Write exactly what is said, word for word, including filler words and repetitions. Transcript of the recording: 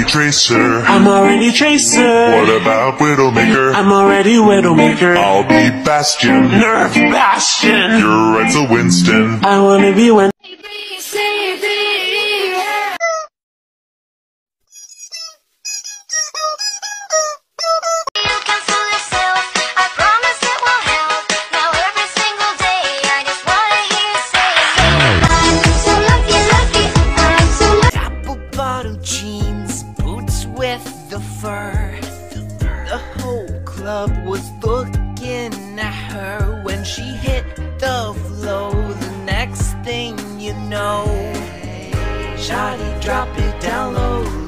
already Tracer. I'm already Tracer. What about Widowmaker? I'm already Widowmaker. I'll be Bastion. Nerf Bastion. You're right, so Winston. I wanna be Winston. Jeans, boots with the fur. The whole club was looking at her when she hit the flow. The next thing you know, shawty drop it down low.